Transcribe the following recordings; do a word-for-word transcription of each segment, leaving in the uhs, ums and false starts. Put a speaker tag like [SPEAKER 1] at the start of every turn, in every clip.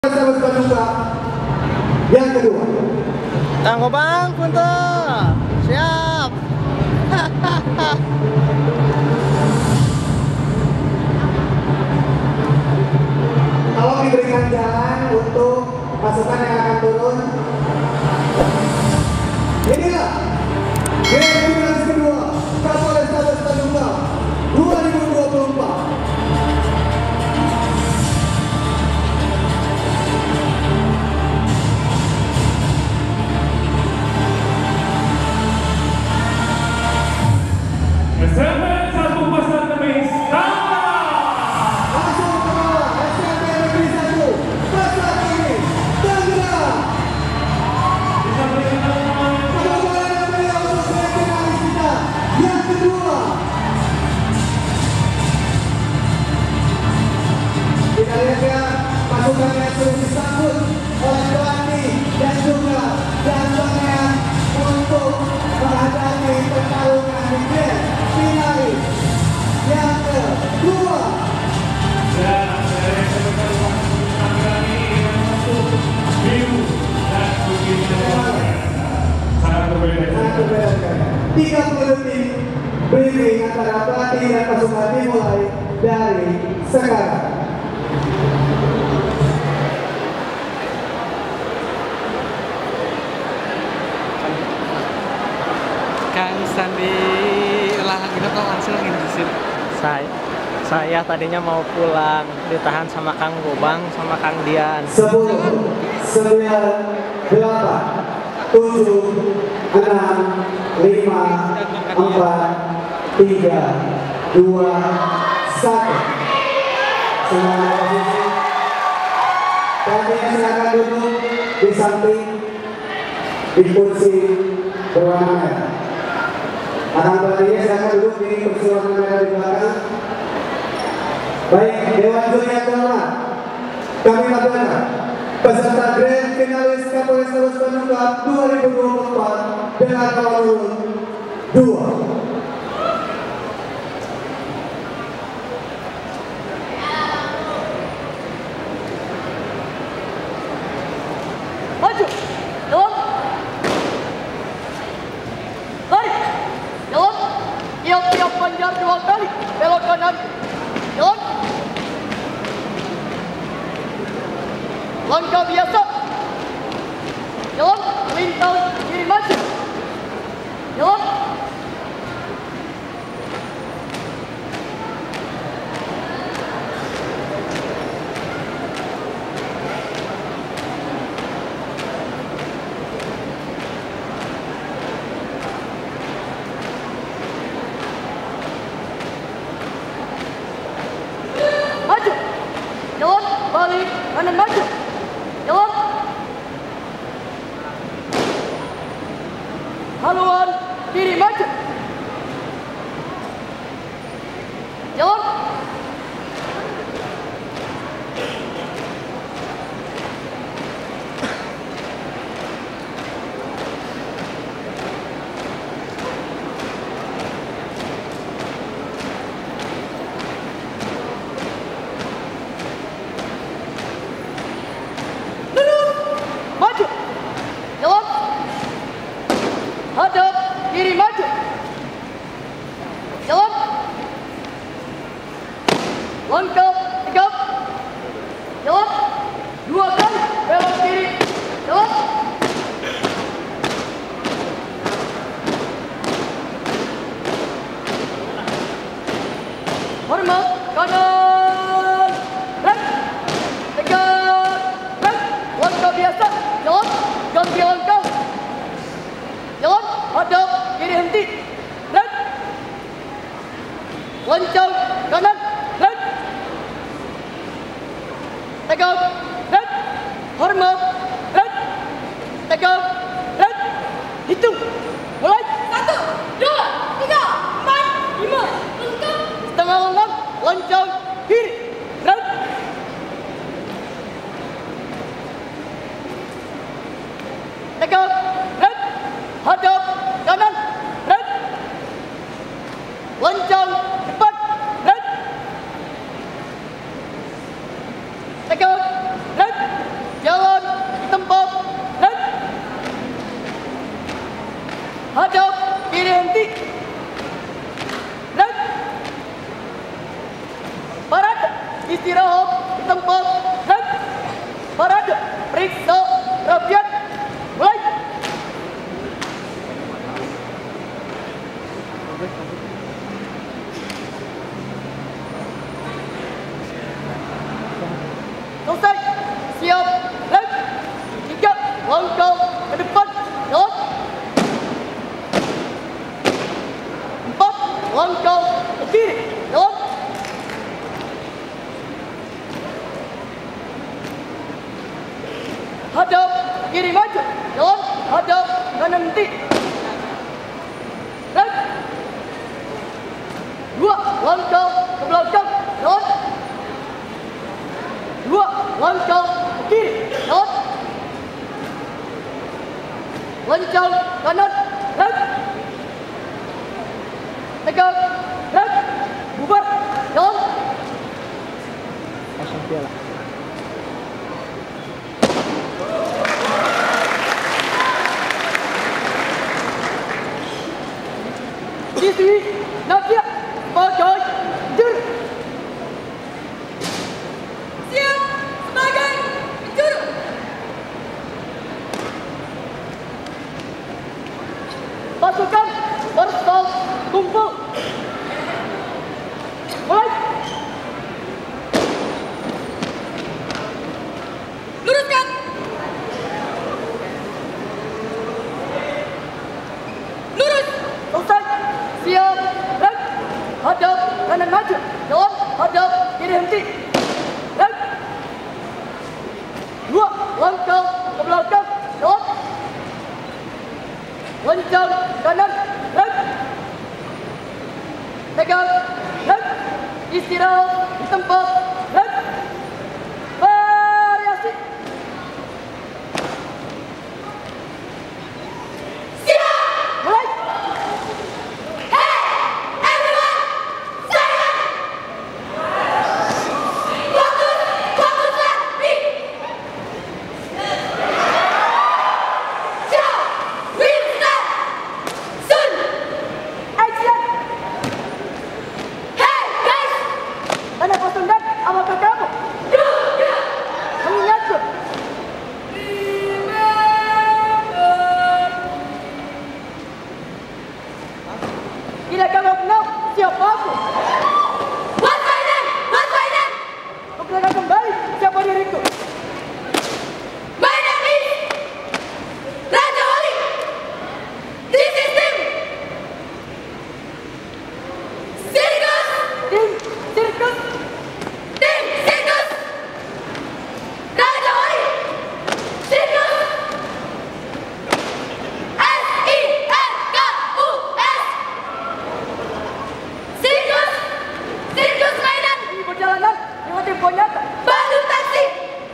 [SPEAKER 1] Yang kedua,
[SPEAKER 2] Kang Gobang, punten. Siap.
[SPEAKER 1] kalau diberikan jalan untuk pasukan yang akan turun, inilah game finalis kedua Kapolrestabes Bandung dua ribu dua puluh empat.
[SPEAKER 3] S M P satu Pasar Kemis
[SPEAKER 1] Langsung ke bawah S M P Negeri satu Pasar Kemis Tangerang. Kembali yang mulia untuk grand finalis kita yang kedua. Kita lihat ya pasukan yang sudah disambut oleh pelatih dan juga jambangnya untuk menghadapi pertarungan di grand finalis yang kedua.
[SPEAKER 3] dan dari sebentar Tangerang ini yang masuk biru dan putih sangat berbeda.
[SPEAKER 1] Sangat berbeda. tiga puluh detik briefing antara pelatih dan pasukan dimulai dari sekarang.
[SPEAKER 2] Kang Sandi ulah gitu kok langsung lagi di sini. Saya saya tadinya mau pulang, ditahan sama Kang Gobang sama Kang Dian.
[SPEAKER 1] sepuluh, sembilan, delapan, tujuh, enam, lima, empat, tiga, dua, satu. Semuanya posisi. Kalian silakan duduk di samping di kursi berwarna merah. Akan pelatihnya silakan duduk di kursi warna merah di belakang. Baik, Dewan Juri yang terhormat, kami laporkan peserta grand finalis Kapolrestabes Bandung dua ribu dua puluh empat dengan nomor urut dua.
[SPEAKER 4] Maju, jalan, lari, jalan, tiap-tiap panjang dua kali, belok kanan, jalan, langkah biasa, jalan, lintas kiri maju, jalan, maju, jalan, balik, kanan maju, jalan, haluan, kiri maju, jalan, maju, jalan, hadap, kiri maju, jalan, langkah, tegap, jalan, dua kali, belok kiri, jalan, hormat, kanan, rem, tegak, rem, langkah biasa, jalan, ganti langkah, jalan, hadap, kiri henti, rem, lancang, kanan, rem, tegak, rem, hormat, rem, tegak, rem, hitung, mulai, satu, dua, tiga, empat, lima, enam, setengah lengan, lancang, kiri, rem, tegak, rem, hadap, kanan, rem, lancang, depan, rem, tegak, rem, hadap kiri maju, dan hadap kanan nanti. Right. Dua langkah ke belakang, dan dua langkah ke kiri, dan lancang kanan, right. Tegak, right. Bubar, dan
[SPEAKER 2] langsung piala.
[SPEAKER 4] Sisi Nadia sebagai juru. Siap sebagai juru. Pasukan bersal kumpul. Mulai. Luruskan. Lurus. Selesai. Siap, right. Hadap kanan maju, dan hadap kiri henti. Right. Dua langkah ke belakang, dan lancang kanan, right. Tegak, right. Istirahat di tempat, right. Variasi. Siap, mulai. Tidak kamu kenal siapa aku? What's my name? What's my name? Perkenalkan kembali siapa diriku. My name is Raja Wali. This is Tim. Sirkus. Tim Sirkus. Tim Sirkus. Raja Wali. Sirkus. S I R K U S. Sirkus! Sirkus mainan! Ini perjalanan dengan tempo nyata. Bandung taksi!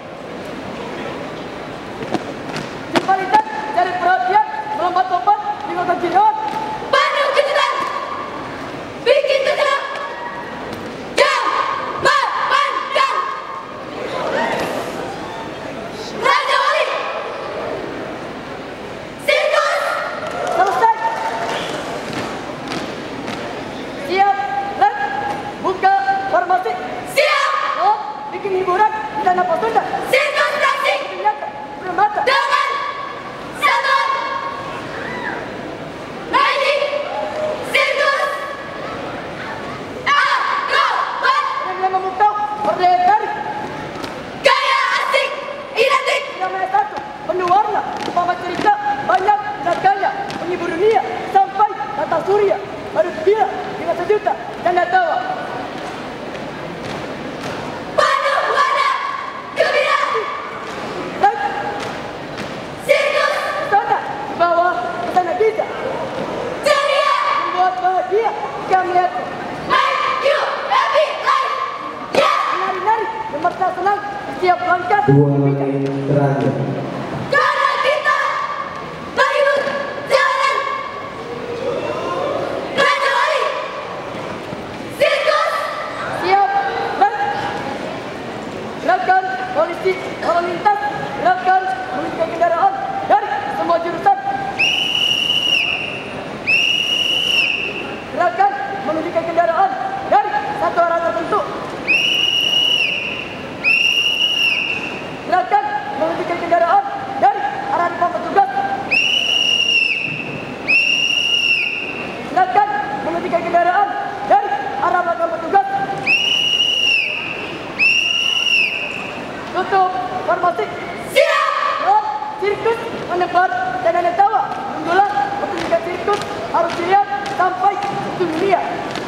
[SPEAKER 4] Simpalitas cari perhatian, melompat-lompat, tinggalkan jinauan. Bandung kejutan! Bikin kejutan! Jam! Bandang! Raja Wali! Sirkus! Selesai! Siap, right. Buka formasi. Siap. Oh, bikin hiburan di tanah Pasundan. Sirkus taksi. Ternyata bermata. Dengan satu. Magic. Sirkus. Akrobat. Yang memukau berdaya tarik. Gaya asik. Identik. Yang nomor satu. Penuh warna. Umpama cerita banyak naskahnya. Menghibur dunia sampai kata surya. Harus gila dengan sejuta tanda tawa. Penuh warna gembira. Right. Sirkus. Sana di bawah, sana bisa. Ceria. Membuat bahagia jika melihatnya. Make you happy life. Yes. Menari-nari, memaksa senang setiap langkah.
[SPEAKER 1] Dua menit terakhir.
[SPEAKER 4] Karena kita menghibur jalanan. Raja Wali. Sirkus. Siap, right. Gerakan polisi lalu lintas. Gerakan menghentikan kendaraan dari semua jurusan. Gerakan menghentikan kendaraan dari satu arah tertentu. Gerakan menghentikan kendaraan dari arah depan petugas. Gerakan menghentikan kendaraan dari arah belakang petugas. Tutup formasi. Siap. Dan sirkus menebar dan tawa. Unggulan pertunjukan sirkus harus dilihat sampai ujung dunia.